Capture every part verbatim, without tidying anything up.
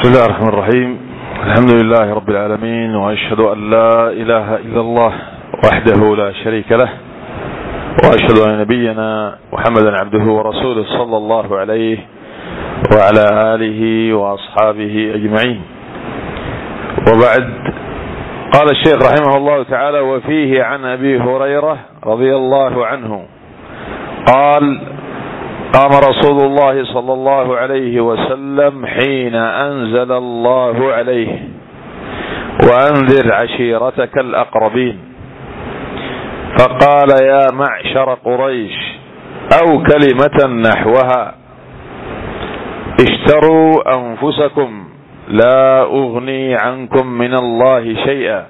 بسم الله الرحمن الرحيم. الحمد لله رب العالمين، وأشهد أن لا إله إلا الله وحده لا شريك له، وأشهد أن نبينا محمدا عبده ورسوله صلى الله عليه وعلى آله وأصحابه أجمعين. وبعد، قال الشيخ رحمه الله تعالى: وفيه عن أبي هريرة رضي الله عنه قال: قام رسول الله صلى الله عليه وسلم حين أنزل الله عليه: وأنذر عشيرتك الأقربين، فقال: يا معشر قريش، أو كلمة نحوها: اشتروا أنفسكم لا أغني عنكم من الله شيئا.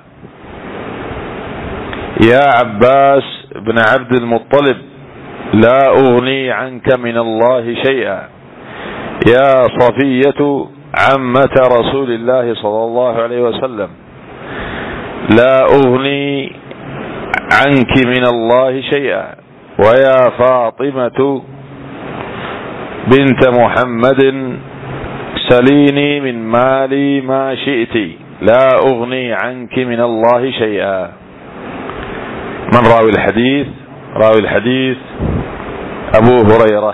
يا عباس بن عبد المطلب، لا أغني عنك من الله شيئا. يا صفية عمة رسول الله صلى الله عليه وسلم، لا أغني عنك من الله شيئا. ويا فاطمة بنت محمد، سليني من مالي ما شئت، لا أغني عنك من الله شيئا. من راوي الحديث؟ راوي الحديث أبو هريرة،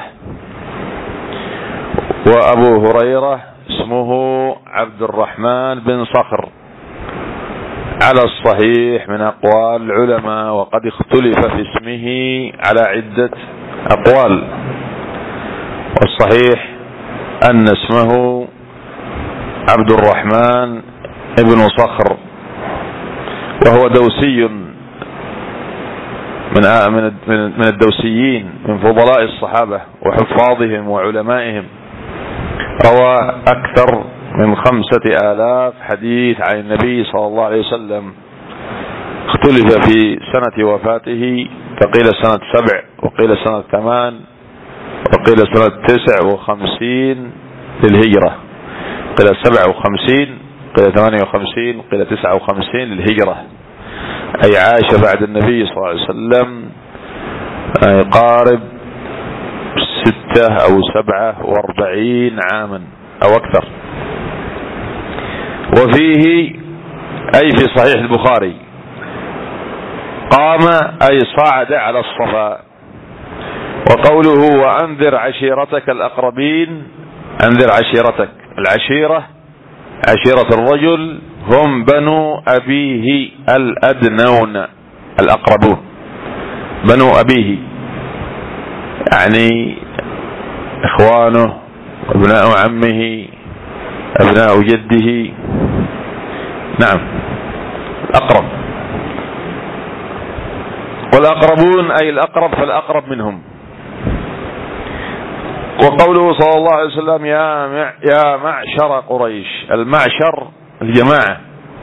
وأبو هريرة اسمه عبد الرحمن بن صخر على الصحيح من أقوال العلماء، وقد اختلف في اسمه على عدة أقوال، والصحيح أن اسمه عبد الرحمن بن صخر، وهو دوسي من من الدوسيين، من فضلاء الصحابة وحفاظهم وعلمائهم. روى أكثر من خمسة آلاف حديث عن النبي صلى الله عليه وسلم. اختلف في سنة وفاته، فقيل سنة سبع، وقيل سنة ثمان، وقيل سنة تسع وخمسين للهجرة، قيل سبع وخمسين، قيل ثمانية وخمسين، قيل تسعة وخمسين للهجرة، أي عاش بعد النبي صلى الله عليه وسلم يقارب ستة أو سبعة واربعين عاما أو أكثر. وفيه أي في صحيح البخاري: قام أي صعد على الصفا. وقوله: وأنذر عشيرتك الأقربين، أنذر عشيرتك. العشيرة عشيرة الرجل هم بنو أبيه الأدنون الأقربون، بنو أبيه يعني إخوانه، أبناء عمه، أبناء جده. نعم، الأقرب. والأقربون أي الأقرب فالأقرب منهم. وقوله صلى الله عليه وسلم: يا يا معشر قريش، المعشر الجماعة.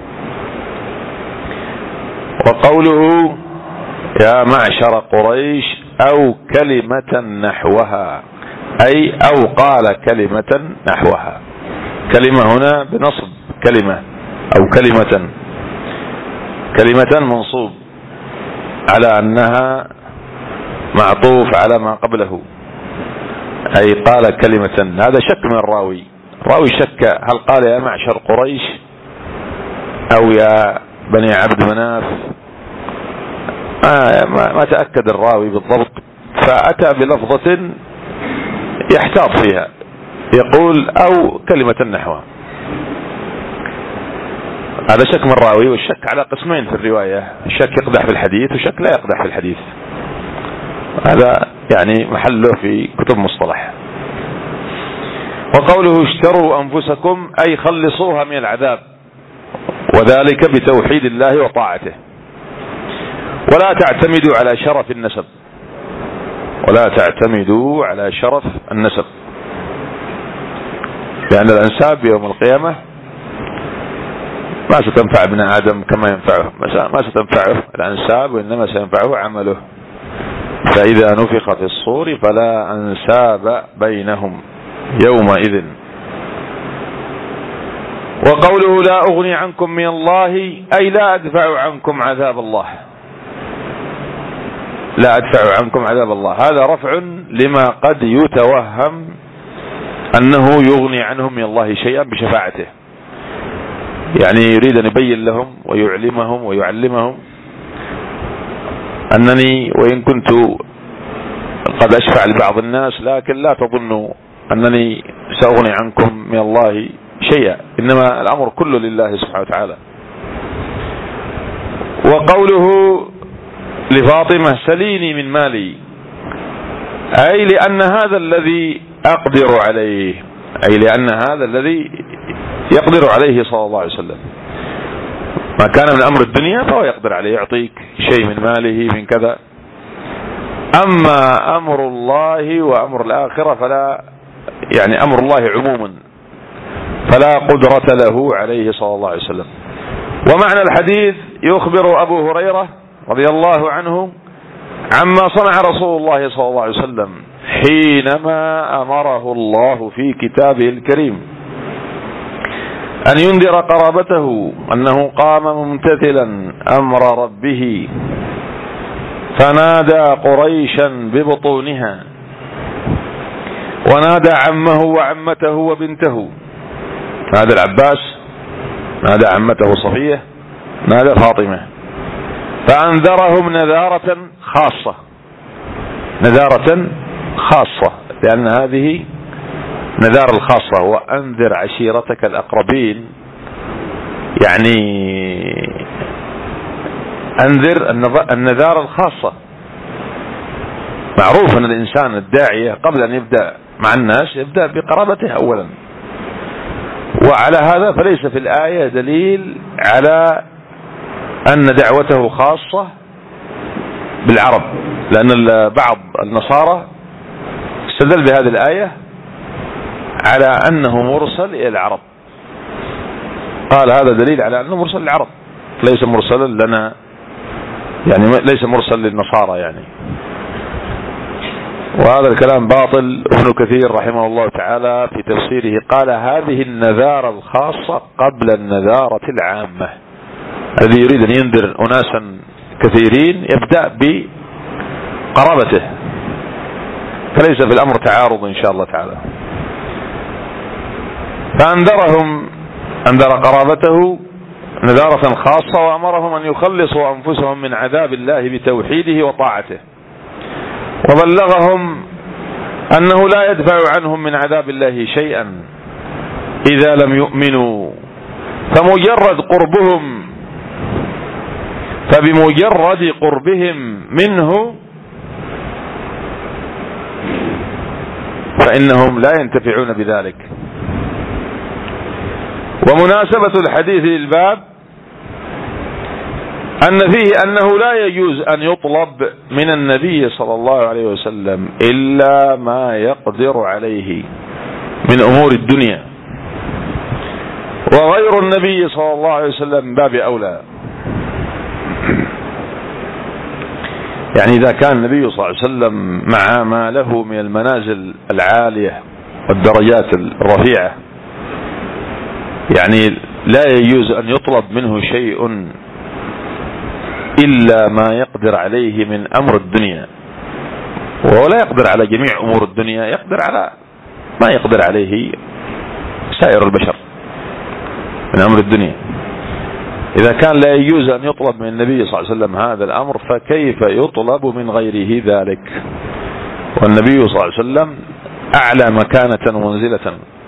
وقوله: يا معشر قريش، أو كلمة نحوها، أي أو قال كلمة نحوها. كلمة هنا بنصب كلمة، أو كلمة، كلمة منصوب على أنها معطوف على ما قبله، أي قال كلمة. هذا شك من الراوي، الراوي شك هل قال يا معشر قريش أو يا بني عبد مناف، ما, ما تأكد الراوي بالضبط، فأتى بلفظة يحتاط فيها، يقول أو كلمة نحوها. هذا شك من الراوي، والشك على قسمين في الرواية: الشك يقدح في الحديث، وشك لا يقدح في الحديث. هذا يعني محله في كتب مصطلح. وقوله: اشتروا أنفسكم، أي خلصوها من العذاب، وذلك بتوحيد الله وطاعته. ولا تعتمدوا على شرف النسب، ولا تعتمدوا على شرف النسب، لأن الأنساب يوم القيامة ما ستنفع ابن آدم كما ينفعه، ما ستنفعه الأنساب، وإنما سينفعه عمله. فإذا نفخ في الصور فلا أنساب بينهم يومئذ. وقوله: لا أغني عنكم من الله، أي لا أدفع عنكم عذاب الله، لا أدفع عنكم عذاب الله. هذا رفع لما قد يتوهم أنه يغني عنهم من الله شيئا بشفاعته، يعني يريد أن يبين لهم ويعلمهم ويعلمهم أنني وإن كنت قد أشفع لبعض الناس لكن لا تظنوا أنني سأغني عنكم من الله شيئا، إنما الأمر كله لله سبحانه وتعالى. وقوله لفاطمة سليني من مالي، أي لأن هذا الذي أقدر عليه، أي لأن هذا الذي يقدر عليه صلى الله عليه وسلم، ما كان من أمر الدنيا فهو يقدر عليه، يعطيك شيء من ماله من كذا. أما أمر الله وأمر الآخرة فلا، يعني أمر الله عموما فلا قدرة له عليه صلى الله عليه وسلم. ومعنى الحديث يخبر أبو هريرة رضي الله عنه عما صنع رسول الله صلى الله عليه وسلم حينما أمره الله في كتابه الكريم أن ينذر قرابته أنه قام ممتثلا أمر ربه فنادى قريشا ببطونها، ونادى عمه وعمته وبنته، نادى العباس، نادى عمته صفية، نادى فاطمة، فأنذرهم نذارة خاصة، نذارة خاصة، لأن هذه نذار الخاصة، وأنذر عشيرتك الأقربين، يعني أنذر النذار الخاصة. معروف أن الإنسان الداعية قبل أن يبدأ مع الناس يبدأ بقرابته أولا، وعلى هذا فليس في الآية دليل على أن دعوته خاصة بالعرب، لأن بعض النصارى استدل بهذه الآية على أنه مرسل إلى العرب، قال هذا دليل على أنه مرسل للعرب ليس مرسلا لنا، يعني ليس مرسل للنصارى يعني. وهذا الكلام باطل. ابن كثير رحمه الله تعالى في تفسيره قال هذه النذارة الخاصة قبل النذارة العامة، الذي يريد أن ينذر أناسا كثيرين يبدأ بقرابته، فليس في الأمر تعارض إن شاء الله تعالى. فأنذرهم، أنذر قرابته نذارة خاصة، وأمرهم أن يخلصوا أنفسهم من عذاب الله بتوحيده وطاعته، وبلغهم أنه لا يدفع عنهم من عذاب الله شيئا إذا لم يؤمنوا، فمجرد قربهم فبمجرد قربهم منه فإنهم لا ينتفعون بذلك. ومناسبة الحديث للباب أن فيه أنه لا يجوز أن يطلب من النبي صلى الله عليه وسلم إلا ما يقدر عليه من أمور الدنيا، وغير النبي صلى الله عليه وسلم باب أولى. يعني إذا كان النبي صلى الله عليه وسلم مع ما له من المنازل العالية والدرجات الرفيعة، يعني لا يجوز أن يطلب منه شيء إلا ما يقدر عليه من أمر الدنيا، وهو لا يقدر على جميع أمور الدنيا، يقدر على ما يقدر عليه سائر البشر من أمر الدنيا. إذا كان لا يجوز أن يطلب من النبي صلى الله عليه وسلم هذا الأمر فكيف يطلب من غيره ذلك؟ والنبي صلى الله عليه وسلم أعلى مكانة ومنزلة،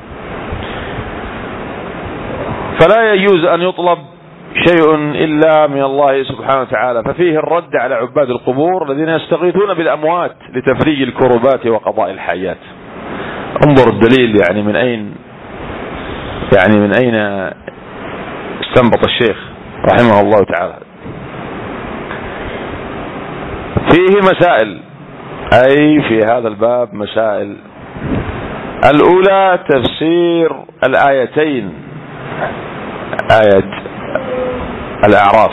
فلا يجوز أن يطلب شيء إلا من الله سبحانه وتعالى. ففيه الرد على عباد القبور الذين يستغيثون بالأموات لتفريج الكربات وقضاء الحاجات. انظر الدليل، يعني من أين يعني من أين استنبط الشيخ رحمه الله تعالى. فيه مسائل، أي في هذا الباب مسائل. الأولى تفسير الآيتين، آية الأعراف،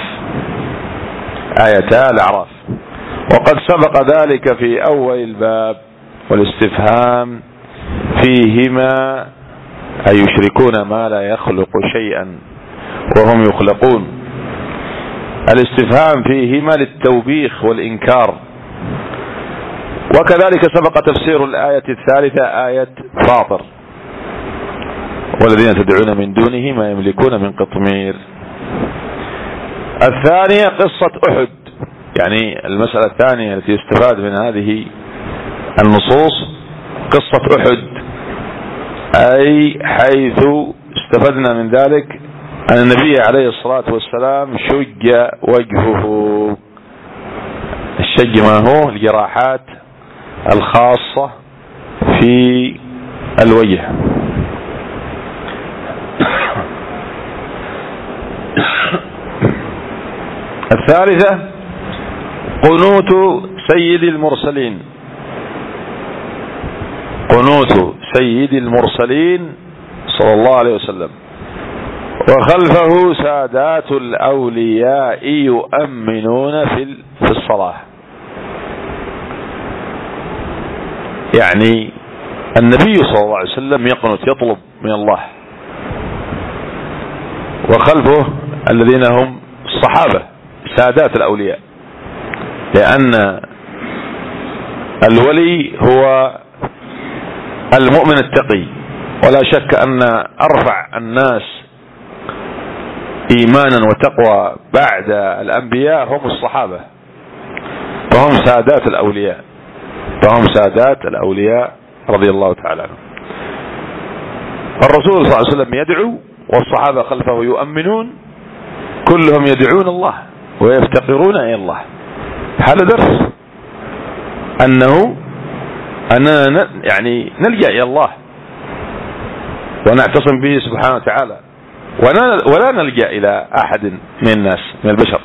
آيتا الأعراف، وقد سبق ذلك في أول الباب. والاستفهام فيهما أي يشركون ما لا يخلق شيئا وهم يخلقون. الاستفهام فيهما للتوبيخ والإنكار. وكذلك سبق تفسير الآية الثالثة آية فاطر، والذين تدعون من دونه ما يملكون من قطمير. الثانية قصة أحد، يعني المسألة الثانية التي يستفاد من هذه النصوص قصة أحد، أي حيث استفدنا من ذلك أن النبي عليه الصلاة والسلام شج وجهه. الشج ما هو؟ الجراحات الخاصة في الوجه. الثالثة قنوت سيد المرسلين، قنوت سيد المرسلين صلى الله عليه وسلم، وخلفه سادات الأولياء يؤمنون في في الصلاة. يعني النبي صلى الله عليه وسلم يقنت، يطلب من الله، وخلفه الذين هم الصحابة سادات الأولياء، لأن الولي هو المؤمن التقي، ولا شك أن أرفع الناس إيمانا وتقوى بعد الأنبياء هم الصحابة، فهم سادات الأولياء، فهم سادات الأولياء رضي الله تعالى عنهم. الرسول صلى الله عليه وسلم يدعو والصحابة خلفه يؤمنون، كلهم يدعون الله ويفتقرون إلى الله. هذا درس أنه أننا يعني نلجأ إلى الله ونعتصم به سبحانه وتعالى، ولا نلجأ إلى أحد من الناس من البشر.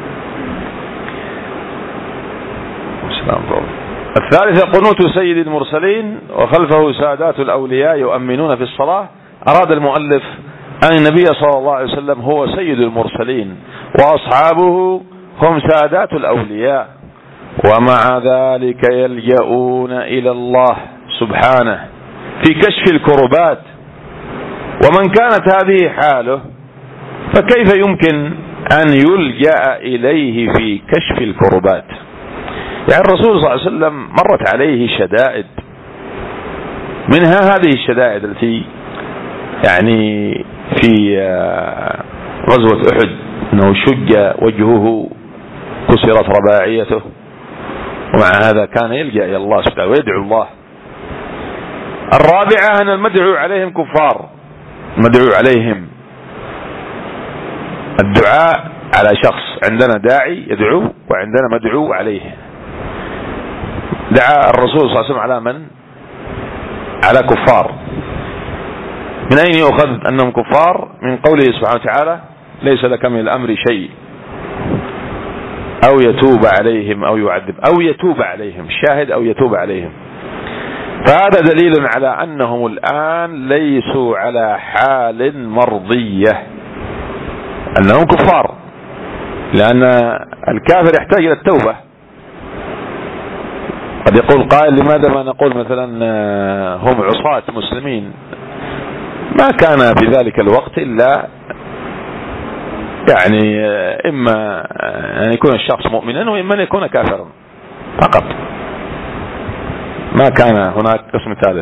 الثالثة قنوت سيد المرسلين وخلفه سادات الأولياء يؤمنون في الصلاة. أراد المؤلف أن النبي صلى الله عليه وسلم هو سيد المرسلين وأصحابه هم سادات الأولياء، ومع ذلك يلجؤون إلى الله سبحانه في كشف الكربات. ومن كانت هذه حاله فكيف يمكن أن يلجأ إليه في كشف الكربات؟ يعني الرسول صلى الله عليه وسلم مرت عليه شدائد، منها هذه الشدائد التي يعني في غزوة أحد أنه شج وجهه، كسرت رباعيته، ومع هذا كان يلجأ إلى الله سبحانه ويدعو الله. الرابعة أن المدعو عليهم كفار، المدعو عليهم الدعاء على شخص، عندنا داعي يدعو وعندنا مدعو عليه. دعا الرسول صلى الله عليه وسلم على من؟ على كفار. من أين يؤخذ أنهم كفار؟ من قوله سبحانه وتعالى ليس لك من الأمر شيء أو يتوب عليهم أو يعذب، أو يتوب عليهم، الشاهد أو يتوب عليهم. فهذا دليل على أنهم الآن ليسوا على حال مرضية، أنهم كفار، لأن الكافر يحتاج إلى التوبة. قد يقول قائل لماذا ما نقول مثلا هم عصاة مسلمين؟ ما كان في ذلك الوقت إلا يعني إما أن يكون الشخص مؤمنا وإما أن يكون كافرا فقط، ما كان هناك قسم ثالث.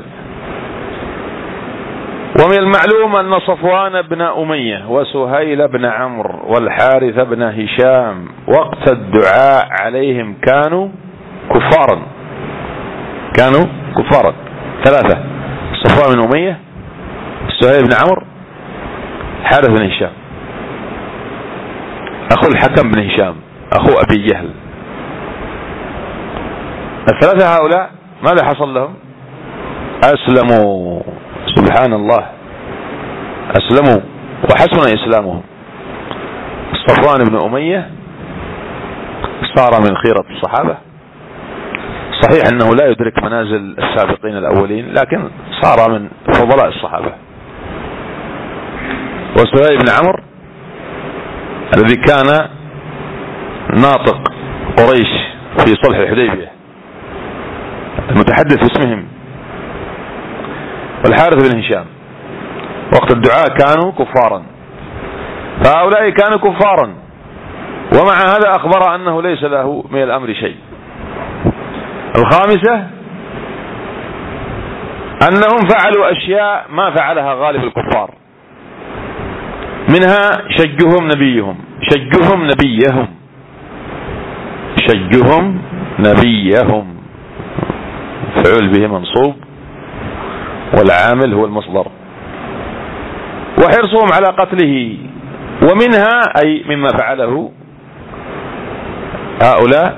ومن المعلوم أن صفوان بن أمية وسهيل بن عمرو والحارث بن هشام وقت الدعاء عليهم كانوا كفارا، كانوا كفارا ثلاثة: صفوان بن أمية، سهيل بن عمرو، حارث بن هشام، أخو الحكم بن هشام، أخو أبي جهل. الثلاثة هؤلاء ماذا حصل لهم؟ أسلموا، سبحان الله، أسلموا وحسن إسلامهم. صفوان بن أمية صار من خيرة الصحابة، صحيح أنه لا يدرك منازل السابقين الأولين، لكن صار من فضلاء الصحابة. وسهيل بن عمرو الذي كان ناطق قريش في صلح الحديبية، المتحدث باسمهم. والحارث بن هشام وقت الدعاء كانوا كفارا، فهؤلاء كانوا كفارا، ومع هذا أخبر أنه ليس له من الأمر شيء. الخامسة أنهم فعلوا أشياء ما فعلها غالب الكفار، منها شجهم نبيهم شجهم نبيهم شجهم نبيهم فعل به منصوب والعامل هو المصدر، وحرصهم على قتله. ومنها أي مما فعله هؤلاء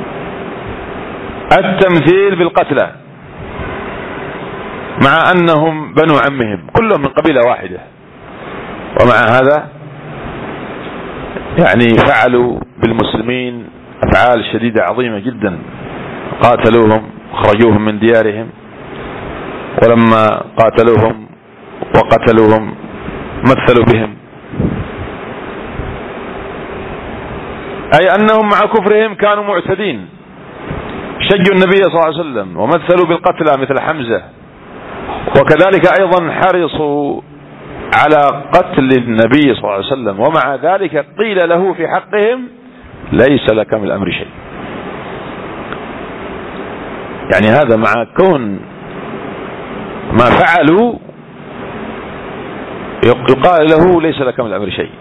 التمثيل بالقتلى، مع أنهم بنو عمهم كلهم من قبيلة واحدة، ومع هذا يعني فعلوا بالمسلمين أفعال شديدة عظيمة جدا، قاتلوهم خرجوهم من ديارهم، ولما قاتلوهم وقتلوهم مثلوا بهم، أي أنهم مع كفرهم كانوا معتدين، شجوا النبي صلى الله عليه وسلم ومثلوا بالقتلى مثل حمزة، وكذلك أيضا حرصوا على قتل النبي صلى الله عليه وسلم، ومع ذلك قيل له في حقهم ليس لك من الأمر شيء. يعني هذا مع كون ما فعلوا يقال له ليس لك من الأمر شيء.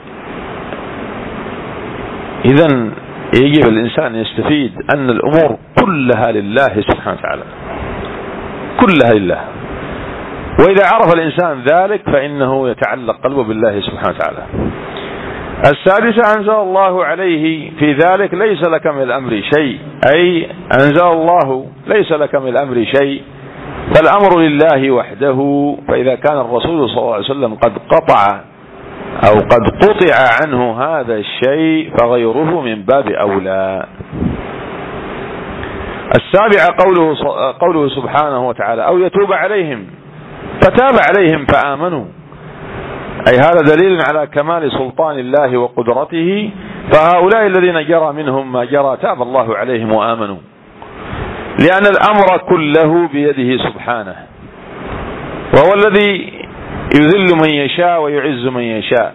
إذن يجب الإنسان يستفيد أن الأمور كلها لله سبحانه وتعالى، كلها لله، وإذا عرف الإنسان ذلك فإنه يتعلق قلبه بالله سبحانه وتعالى. السادسة أنزل الله عليه في ذلك ليس لك من الأمر شيء، أي أنزل الله ليس لك من الأمر شيء، فالأمر لله وحده. فإذا كان الرسول صلى الله عليه وسلم قد قطع أو قد قطع عنه هذا الشيء فغيره من باب أولى. السابعة قوله, قوله سبحانه وتعالى أو يتوب عليهم فتاب عليهم فآمنوا، أي هذا دليل على كمال سلطان الله وقدرته، فهؤلاء الذين جرى منهم ما جرى تاب الله عليهم وآمنوا، لأن الأمر كله بيده سبحانه، وهو الذي يذل من يشاء ويعز من يشاء.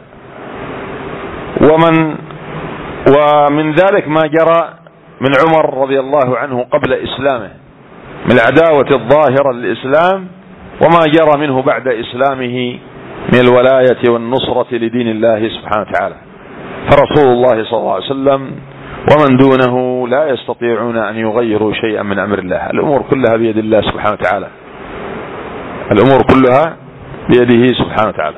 ومن ومن ذلك ما جرى من عمر رضي الله عنه قبل إسلامه من العداوة الظاهرة للإسلام، وما جرى منه بعد إسلامه من الولاية والنصرة لدين الله سبحانه وتعالى. فرسول الله صلى الله عليه وسلم ومن دونه لا يستطيعون أن يغيروا شيئا من أمر الله، الأمور كلها بيد الله سبحانه وتعالى، الأمور كلها بيده سبحانه وتعالى.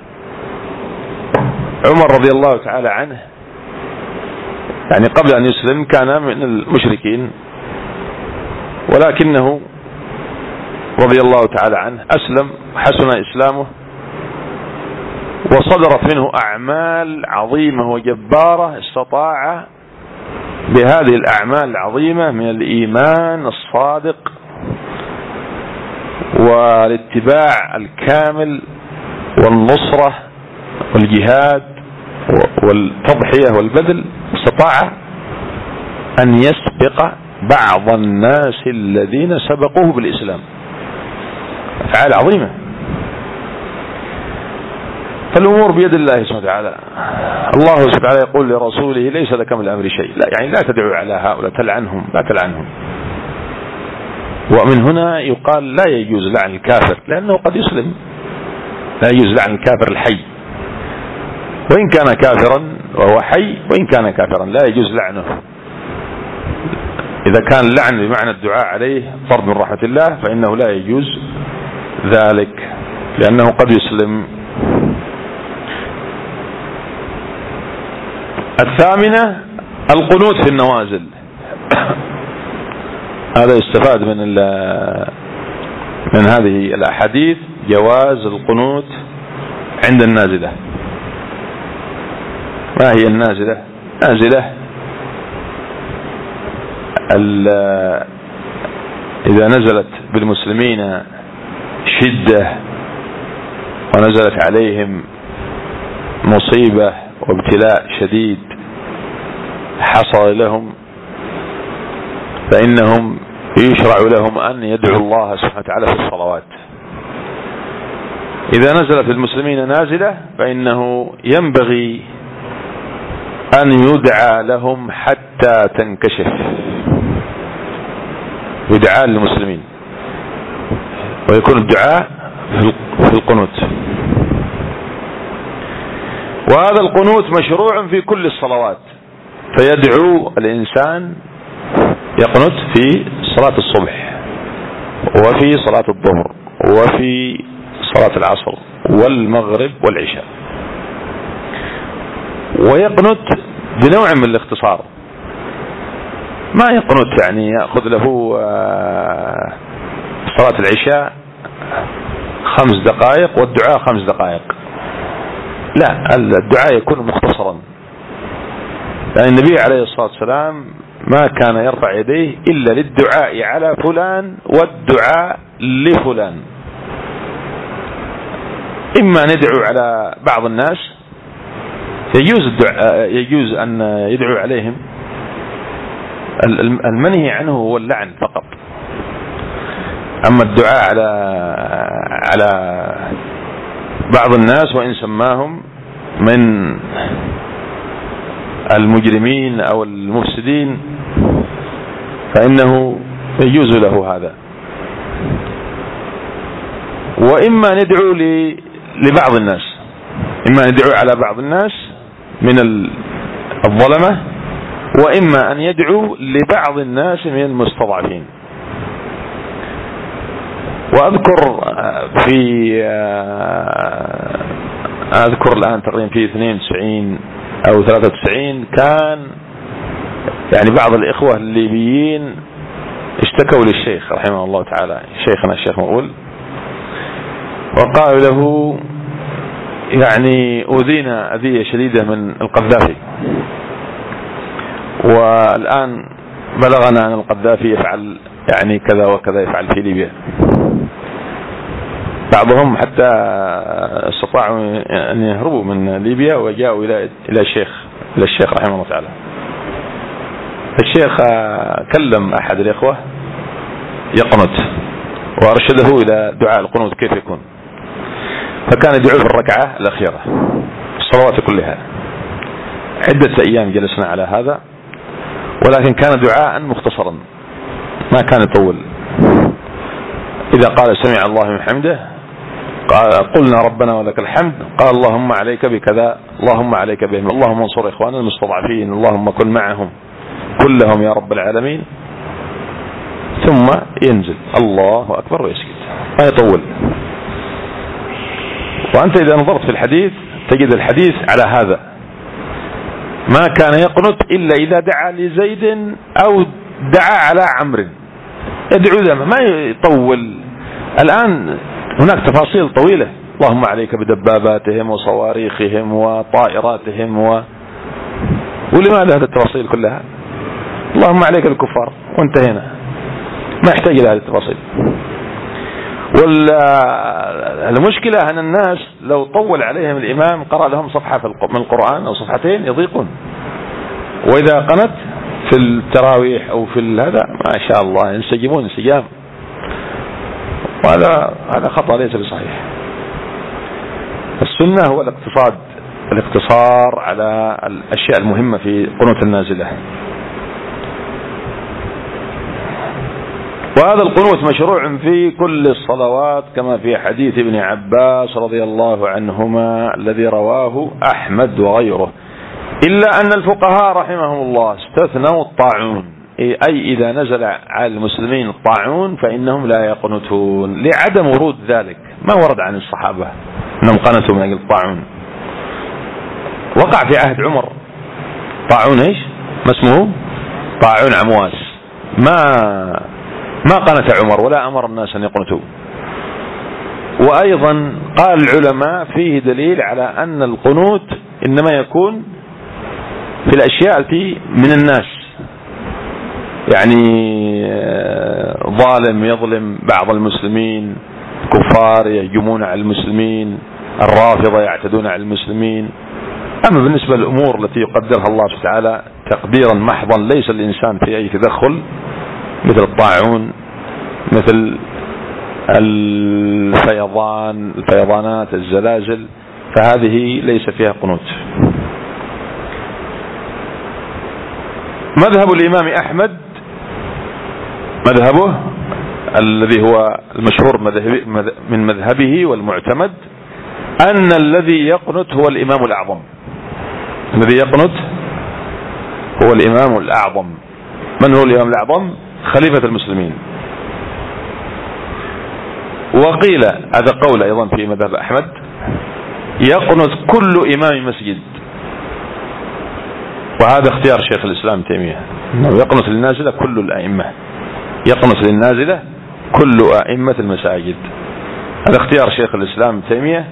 عمر رضي الله تعالى عنه يعني قبل أن يسلم كان من المشركين، ولكنه رضي الله تعالى عنه أسلم، حسن إسلامه، وصدرت منه أعمال عظيمة وجبارة، استطاع بهذه الأعمال العظيمة من الإيمان الصادق والاتباع الكامل والنصرة والجهاد والتضحية والبذل، استطاع أن يسبق بعض الناس الذين سبقوه بالإسلام. أفعال عظيمة. فالأمور بيد الله سبحانه وتعالى. الله سبحانه وتعالى يقول لرسوله ليس لك من الأمر شيء، لا يعني لا تدعو على هؤلاء، تلعنهم، لا تلعنهم. ومن هنا يقال لا يجوز لعن الكافر، لأنه قد يسلم، لا يجوز لعن الكافر الحي، وإن كان كافرا وهو حي، وإن كان كافرا لا يجوز لعنه. إذا كان اللعن بمعنى الدعاء عليه طرد من رحمة الله فإنه لا يجوز ذلك، لأنه قد يسلم. الثامنة القنوت في النوازل. هذا يستفاد من من هذه الأحاديث جواز القنوت عند النازلة. ما هي النازلة؟ نازلة إذا نزلت بالمسلمين شدة ونزلت عليهم مصيبة وابتلاء شديد حصل لهم، فإنهم يشرع لهم أن يدعوا الله سبحانه وتعالى في الصلوات. إذا نزلت المسلمين نازلة فإنه ينبغي أن يدعى لهم حتى تنكشف، يدعى للمسلمين، ويكون الدعاء في القنوت. وهذا القنوت مشروع في كل الصلوات، فيدعو الإنسان يقنت في صلاة الصبح وفي صلاة الظهر وفي صلاة العصر والمغرب والعشاء، ويقنت بنوع من الاختصار، ما يقنت يعني يأخذ له صلاة العشاء خمس دقائق والدعاء خمس دقائق، لا، الدعاء يكون مختصرا، لأن النبي عليه الصلاة والسلام ما كان يرفع يديه إلا للدعاء على فلان والدعاء لفلان، إما ندعو على بعض الناس يجوز الدعاء، يجوز أن يدعو عليهم، المنهي عنه هو اللعن فقط، أما الدعاء على على بعض الناس وإن سماهم من المجرمين أو المفسدين فإنه يجوز له هذا. وإما ندعو لبعض الناس، إما ندعو على بعض الناس من الظلمة، وإما أن يدعو لبعض الناس من المستضعفين. وأذكر في أذكر الآن تقريبا في اثنين وتسعين أو ثلاثة وتسعين كان يعني بعض الإخوة الليبيين اشتكوا للشيخ رحمه الله تعالى، شيخنا الشيخ مقبول، وقالوا له يعني أوذينا أذية شديدة من القذافي، والآن بلغنا أن القذافي يفعل يعني كذا وكذا يفعل في ليبيا. بعضهم حتى استطاعوا أن يهربوا من ليبيا وجاءوا إلى إلى الشيخ إلى الشيخ رحمه الله تعالى. الشيخ كلم أحد الإخوة يقنت وأرشده إلى دعاء القنوت كيف يكون، فكان يدعو في الركعة الأخيرة الصلوات كلها. عدة أيام جلسنا على هذا، ولكن كان دعاء مختصرا ما كان يطول. إذا قال سمع الله من حمده قال قلنا ربنا ولك الحمد، قال اللهم عليك بكذا، اللهم عليك بهم، اللهم انصر إخواننا المستضعفين، اللهم كن معهم كلهم يا رب العالمين، ثم ينزل الله أكبر ويسكت، ما يطول. وأنت إذا نظرت في الحديث تجد الحديث على هذا، ما كان يقنت إلا إذا دعا لزيد أو دعا على عمرو، يدعو ذا ما يطول. الآن هناك تفاصيل طويلة، اللهم عليك بدباباتهم وصواريخهم وطائراتهم و... ولماذا هذه التفاصيل كلها؟ اللهم عليك بالكفار وانتهينا، ما يحتاج إلى هذه التفاصيل. والمشكلة أن الناس لو طول عليهم الإمام قرأ لهم صفحة من القرآن أو صفحتين يضيقون، وإذا قنت في التراويح أو في هذا ما شاء الله ينسجمون انسجام، وهذا هذا خطأ ليس بصحيح. السنة هو الاقتصاد الاقتصار على الأشياء المهمة في قنوت النازلة. وهذا القنوت مشروع في كل الصلوات كما في حديث ابن عباس رضي الله عنهما الذي رواه أحمد وغيره، إلا أن الفقهاء رحمهم الله استثنوا الطاعون، أي إذا نزل على المسلمين الطاعون فإنهم لا يقنتون، لعدم ورود ذلك، ما ورد عن الصحابة أنهم قنتوا من أجل الطاعون. وقع في عهد عمر طاعون إيش ما اسمه؟ طاعون عمواس، ما ما قنت عمر ولا أمر الناس أن يقنتوا. وأيضا قال العلماء فيه دليل على أن القنوت إنما يكون في الأشياء التي من الناس، يعني ظالم يظلم بعض المسلمين، كفار يهجمون على المسلمين، الرافضة يعتدون على المسلمين. أما بالنسبة للأمور التي يقدرها الله سبحانه وتعالى تقديرا محضا ليس الإنسان في أي تدخل، مثل الطاعون، مثل الفيضان الفيضانات الزلازل، فهذه ليس فيها قنوت. مذهب الإمام أحمد مذهبه الذي هو المشهور من مذهبه والمعتمد أن الذي يقنت هو الإمام الأعظم. الذي يقنت هو الإمام الأعظم. من هو الإمام الأعظم؟ خليفة المسلمين. وقيل هذا قول أيضا في مذهب أحمد يقنت كل إمام مسجد، وهذا اختيار شيخ الإسلام تيمية أنه يقنت للنازلة كل الأئمة، يقنت للنازلة كل أئمة المساجد. هذا اختيار شيخ الإسلام تيمية،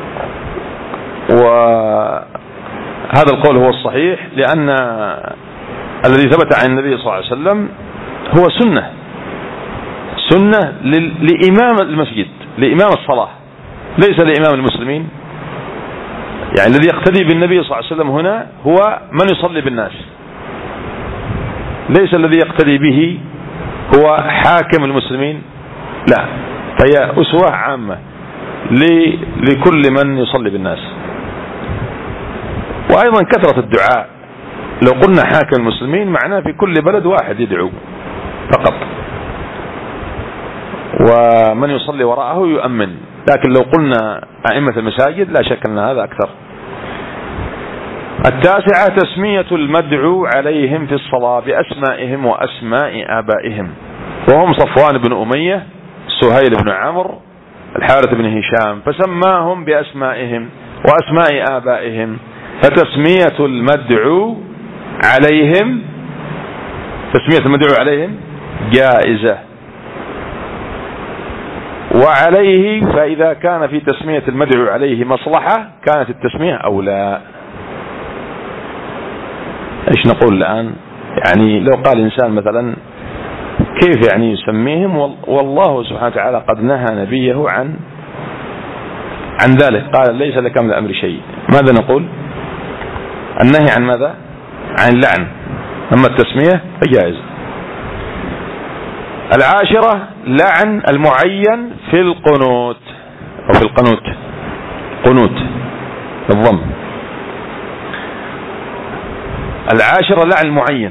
وهذا القول هو الصحيح، لأن الذي ثبت عن النبي صلى الله عليه وسلم هو سنة سنة لإمام المسجد، لإمام الصلاة، ليس لإمام المسلمين. يعني الذي يقتدي بالنبي صلى الله عليه وسلم هنا هو من يصلي بالناس، ليس الذي يقتدي به هو حاكم المسلمين، لا، فهي أسوة عامة لكل من يصلي بالناس. وأيضا كثرة الدعاء، لو قلنا حاكم المسلمين معناه في كل بلد واحد يدعو فقط، ومن يصلي وراءه يؤمن. لكن لو قلنا أئمة المساجد لا شك أن هذا أكثر. التاسعة تسمية المدعو عليهم في الصلاة بأسمائهم وأسماء آبائهم، وهم صفوان بن أمية، سهيل بن عمرو، الحارث بن هشام، فسماهم بأسمائهم وأسماء آبائهم. فتسمية المدعو عليهم تسمية المدعو عليهم جائزة. وعليه، فإذا كان في تسمية المدعو عليه مصلحة كانت التسمية أولى. إيش نقول الآن؟ يعني لو قال إنسان مثلا كيف يعني يسميهم، والله سبحانه وتعالى قد نهى نبيه عن عن ذلك، قال ليس لك من الأمر شيء، ماذا نقول؟ النهي عن ماذا؟ عن اللعن. أما التسمية فجائز. العاشرة لعن المعين في القنوت أو في القنوت، قنوت بالضم. العاشرة لعن المعين.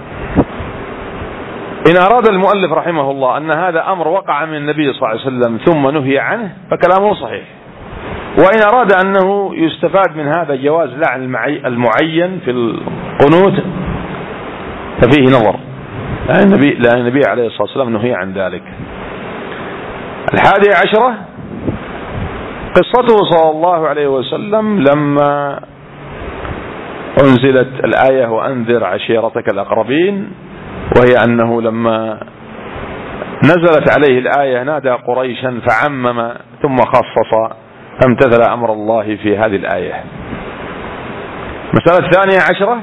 إن أراد المؤلف رحمه الله أن هذا أمر وقع من النبي صلى الله عليه وسلم ثم نهي عنه فكلامه صحيح، وإن أراد أنه يستفاد من هذا جواز لعن المعين في القنوت ففيه نظر، لأن النبي, لأن النبي عليه الصلاة والسلام نهي عن ذلك. الحادية عشرة قصته صلى الله عليه وسلم لما أنزلت الآية وأنذر عشيرتك الأقربين، وهي أنه لما نزلت عليه الآية نادى قريشا فعمم ثم خصص فامتثل أمر الله في هذه الآية. مسألة الثانية عشرة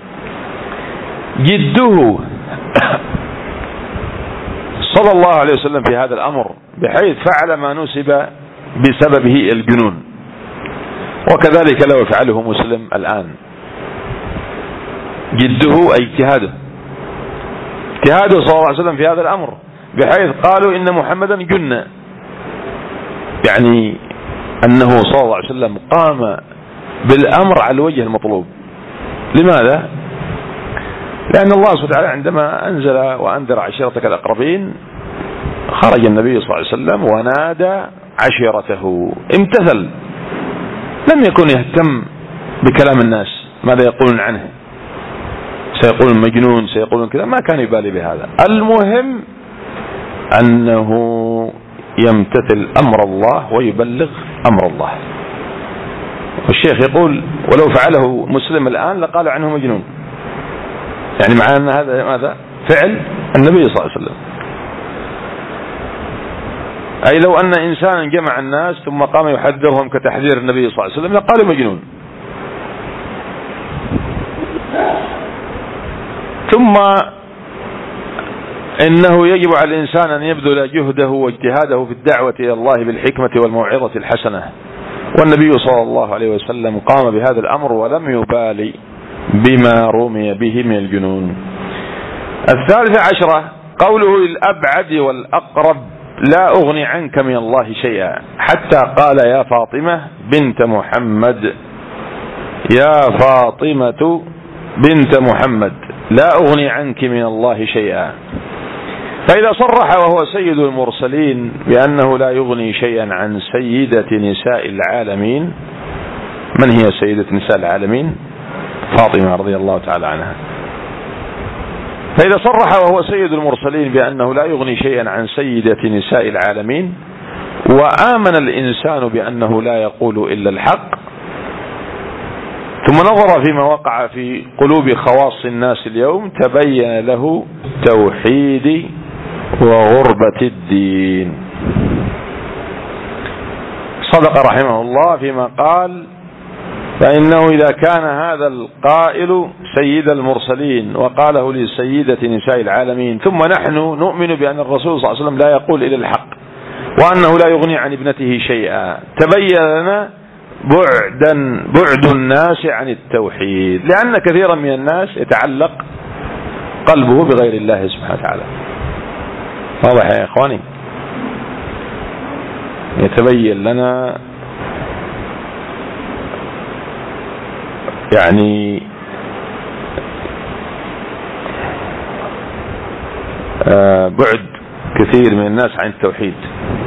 جده صلى الله عليه وسلم في هذا الأمر، بحيث فعل ما نسب بسببه الجنون، وكذلك لو يفعله مسلم الآن. جده أي اجتهاده اجتهاده صلى الله عليه وسلم في هذا الأمر، بحيث قالوا إن محمدا جن، يعني أنه صلى الله عليه وسلم قام بالأمر على الوجه المطلوب. لماذا؟ لأن الله سبحانه وتعالى عندما أنزل وأنذر عشيرتك الأقربين خرج النبي صلى الله عليه وسلم ونادى عشيرته، امتثل، لم يكن يهتم بكلام الناس ماذا يقولون عنه، سيقولون مجنون، سيقولون كذا، ما كان يبالي بهذا. المهم أنه يمتثل أمر الله ويبلغ أمر الله. والشيخ يقول ولو فعله مسلم الآن لقال عنه مجنون، يعني معنى أن هذا ماذا؟ فعل النبي صلى الله عليه وسلم. أي لو أن إنسانا جمع الناس ثم قام يحذرهم كتحذير النبي صلى الله عليه وسلم لقالوا مجنون. ثم إنه يجب على الإنسان أن يبذل جهده واجتهاده في الدعوة إلى الله بالحكمة والموعظة الحسنة، والنبي صلى الله عليه وسلم قام بهذا الأمر ولم يبالي بما رمي به من الجنون. الثالثة عشرة قوله للأبعد والأقرب لا أغني عنك من الله شيئا، حتى قال يا فاطمة بنت محمد، يا فاطمة بنت محمد لا أغني عنك من الله شيئا. فإذا صرح وهو سيد المرسلين بأنه لا يغني شيئا عن سيدة نساء العالمين. من هي سيدة نساء العالمين؟ فاطمة رضي الله تعالى عنها. فإذا صرح وهو سيد المرسلين بأنه لا يغني شيئا عن سيدة نساء العالمين، وآمن الإنسان بأنه لا يقول إلا الحق، ثم نظر فيما وقع في قلوب خواص الناس اليوم، تبين له توحيد وغربة الدين. صدق رحمه الله فيما قال: فإنه إذا كان هذا القائل سيد المرسلين وقاله لسيدة نساء العالمين، ثم نحن نؤمن بأن الرسول صلى الله عليه وسلم لا يقول إلا الحق وأنه لا يغني عن ابنته شيئا، تبين لنا بعدا بعد الناس عن التوحيد، لأن كثيرا من الناس يتعلق قلبه بغير الله سبحانه وتعالى. واضح يا إخواني؟ يتبين لنا يعني بعد كثير من الناس عن التوحيد.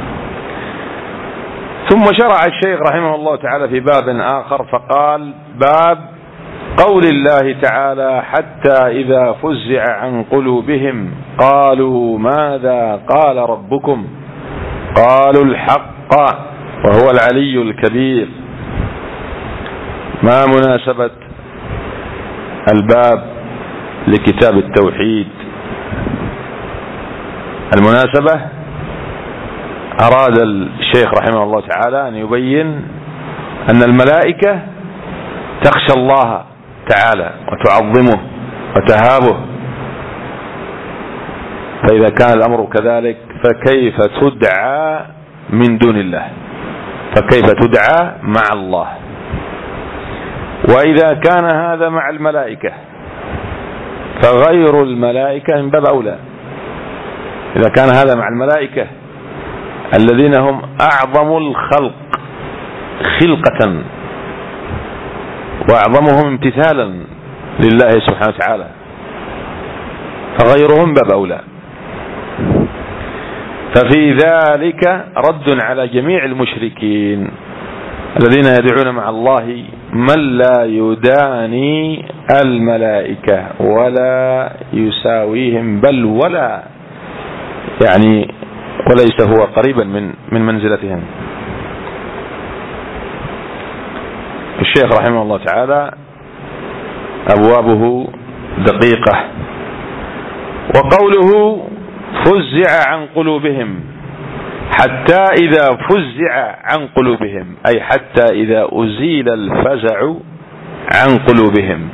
ثم شرع الشيخ رحمه الله تعالى في باب آخر فقال: باب قول الله تعالى: حتى إذا فزع عن قلوبهم قالوا ماذا قال ربكم قالوا الحق وهو العلي الكبير. ما مناسبة الباب لكتاب التوحيد؟ المناسبة أراد الشيخ رحمه الله تعالى أن يبين أن الملائكة تخشى الله تعالى وتعظمه وتهابه، فإذا كان الأمر كذلك فكيف تدعى من دون الله؟ فكيف تدعى مع الله؟ وإذا كان هذا مع الملائكة فغير الملائكة من باب أولى. إذا كان هذا مع الملائكة الذين هم أعظم الخلق خلقة وأعظمهم امتثالا لله سبحانه وتعالى، فغيرهم باب أولى. ففي ذلك رد على جميع المشركين الذين يدعون مع الله من لا يداني الملائكة ولا يساويهم، بل ولا يعني وليس هو قريبا من من منزلتهم. الشيخ رحمه الله تعالى أبوابه دقيقة. وقوله فزع عن قلوبهم، حتى إذا فزع عن قلوبهم أي حتى إذا أزيل الفزع عن قلوبهم،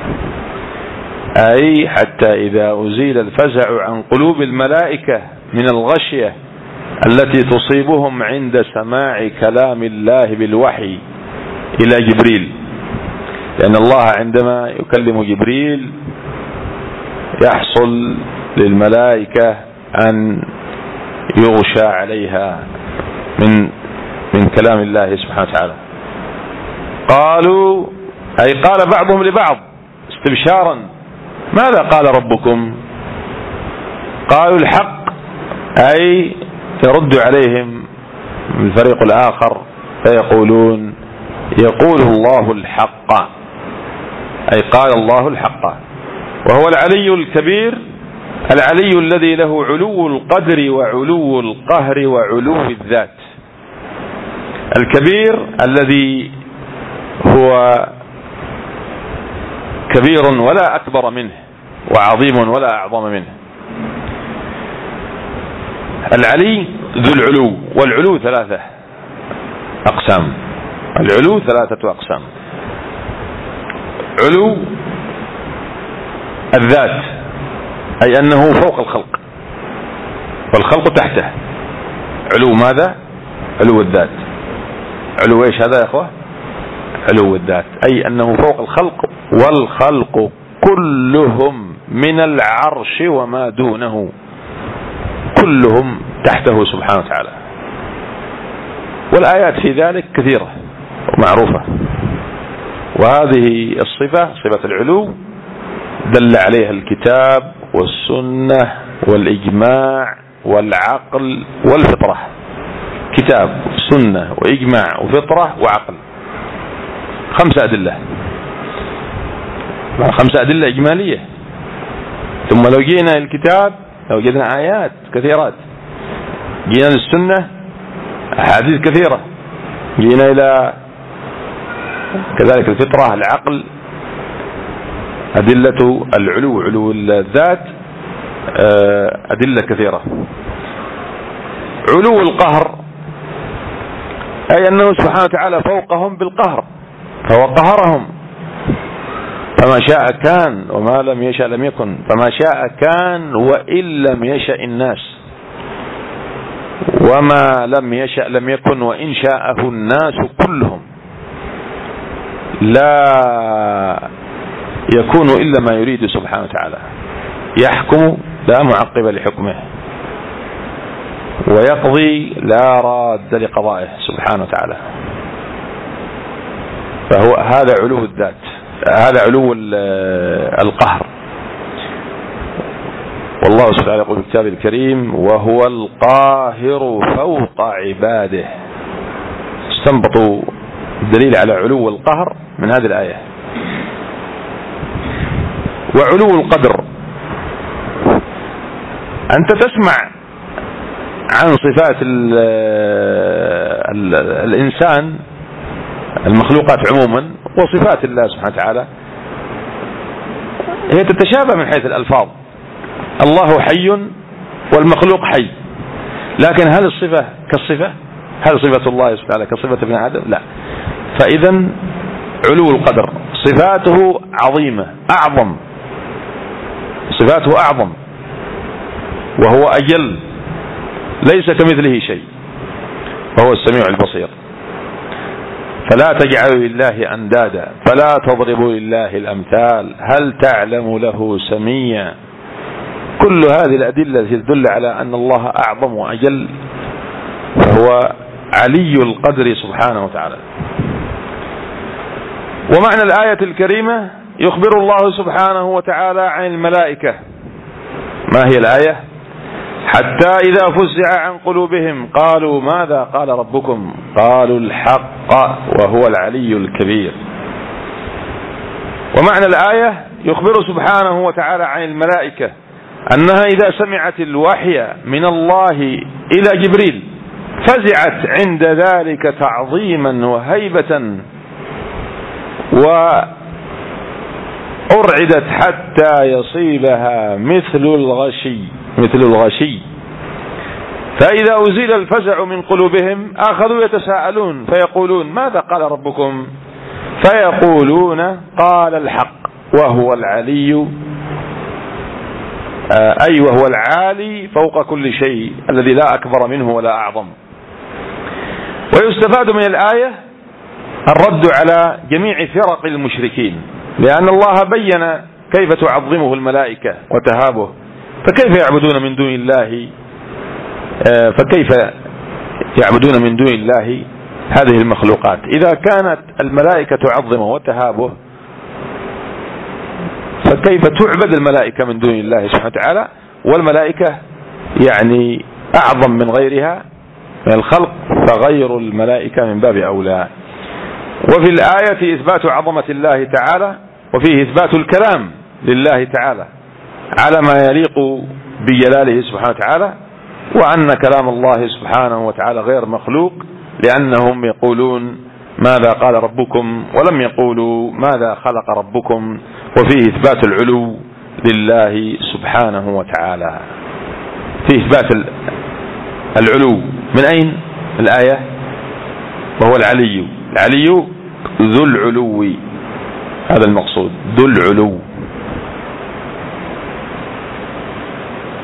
أي حتى إذا أزيل الفزع عن قلوب الملائكة من الغشية التي تصيبهم عند سماع كلام الله بالوحي إلى جبريل، لأن الله عندما يكلم جبريل يحصل للملائكة أن يغشى عليها من من كلام الله سبحانه وتعالى. قالوا أي قال بعضهم لبعض استبشارا: ماذا قال ربكم؟ قالوا الحق، أي يرد عليهم الفريق الآخر فيقولون يقول الله الحق، أي قال الله الحق، وهو العلي الكبير، العلي الذي له علو القدر وعلو القهر وعلو الذات، الكبير الذي هو كبير ولا أكبر منه وعظيم ولا أعظم منه. العلي ذو العلو، والعلو ثلاثة أقسام، العلو ثلاثة أقسام: علو الذات أي أنه فوق الخلق والخلق تحته. علو ماذا؟ علو الذات. علو ايش هذا يا اخوة؟ علو الذات أي أنه فوق الخلق، والخلق كلهم من العرش وما دونه كلهم تحته سبحانه وتعالى. والآيات في ذلك كثيرة ومعروفة. وهذه الصفة صفة العلو دل عليها الكتاب والسنة والإجماع والعقل والفطرة. كتاب سنة وإجماع وفطرة وعقل، خمسة أدلة، خمسة أدلة إجمالية. ثم لو جينا الكتاب لو جينا آيات كثيرات، جينا للسنة أحاديث كثيرة، جينا إلى كذلك الفطرة العقل أدلة العلو علو الذات أدلة كثيرة. علو القهر أي أنه سبحانه وتعالى فوقهم بالقهر، فهو قهرهم، فما شاء كان وما لم يشأ لم يكن، فما شاء كان وإن لم يشأ الناس، وما لم يشأ لم يكن وإن شاءه الناس كلهم، لا يكون إلا ما يريد سبحانه وتعالى، يحكم لا معقب لحكمه، ويقضي لا راد لقضائه سبحانه وتعالى. فهو هذا علو الذات، هذا علو القهر. والله سبحانه يقول في كتابه الكريم: وهو القاهر فوق عباده. استنبطوا الدليل على علو القهر من هذه الآية. وعلو القدر، أنت تسمع عن صفات ال ال الإنسان المخلوقات عموما وصفات الله سبحانه وتعالى، هي تتشابه من حيث الألفاظ. الله حي والمخلوق حي، لكن هل الصفة كالصفة؟ هل صفة الله سبحانه وتعالى كصفة ابن آدم؟ لا. فإذا علو القدر صفاته عظيمة أعظم، صفاته أعظم، وهو أجل، ليس كمثله شيء، وهو السميع البصير. فلا تجعلوا لله أندادا، فلا تضربوا لله الأمثال، هل تعلم له سميا. كل هذه الأدلة التي تدل على أن الله أعظم وأجل، فهو علي القدر سبحانه وتعالى. ومعنى الآية الكريمة يخبر الله سبحانه وتعالى عن الملائكة. ما هي الآية؟ حتى إذا فزع عن قلوبهم قالوا ماذا قال ربكم؟ قالوا الحق وهو العلي الكبير. ومعنى الآية يخبر سبحانه وتعالى عن الملائكة أنها إذا سمعت الوحي من الله إلى جبريل فزعت عند ذلك تعظيما وهيبة، وأرعدت حتى يصيبها مثل الغشي مثل الغشي فإذا أزيل الفزع من قلوبهم أخذوا يتساءلون فيقولون ماذا قال ربكم؟ فيقولون قال الحق وهو العلي، أي وهو العالي فوق كل شيء الذي لا أكبر منه ولا أعظم. ويستفاد من الآية الرد على جميع فرق المشركين، لأن الله بين كيف تعظمه الملائكة وتهابه، فكيف يعبدون من دون الله فكيف يعبدون من دون الله هذه المخلوقات؟ إذا كانت الملائكة تعظمه وتهابه فكيف تعبد الملائكة من دون الله سبحانه وتعالى؟ والملائكة يعني أعظم من غيرها من الخلق، فغير الملائكة من باب أولى. وفي الآية إثبات عظمة الله تعالى، وفيه إثبات الكلام لله تعالى على ما يليق بجلاله سبحانه وتعالى، وأن كلام الله سبحانه وتعالى غير مخلوق، لأنهم يقولون ماذا قال ربكم ولم يقولوا ماذا خلق ربكم. وفيه إثبات العلو لله سبحانه وتعالى، فيه إثبات العلو من أين؟ الآية وهو العلي، العلي ذو العلو، هذا المقصود ذو العلو.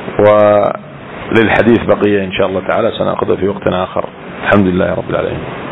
وللحديث بقية إن شاء الله تعالى سنأخذ في وقت آخر. الحمد لله رب العالمين.